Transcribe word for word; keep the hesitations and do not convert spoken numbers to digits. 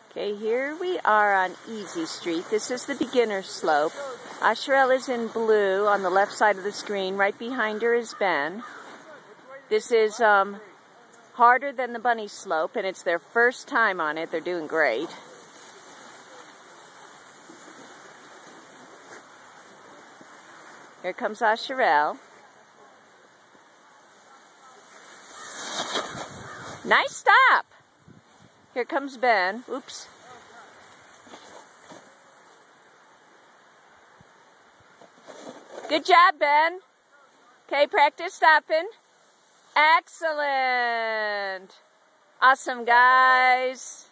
Okay, here we are on Easy Street. This is the beginner slope. Asherel is in blue on the left side of the screen. Right behind her is Ben. This is um, harder than the bunny slope, and it's their first time on it. They're doing great. Here comes Asherel. Nice stop! Here comes Ben. Oops. Good job, Ben. Okay, practice stopping. Excellent. Awesome, guys.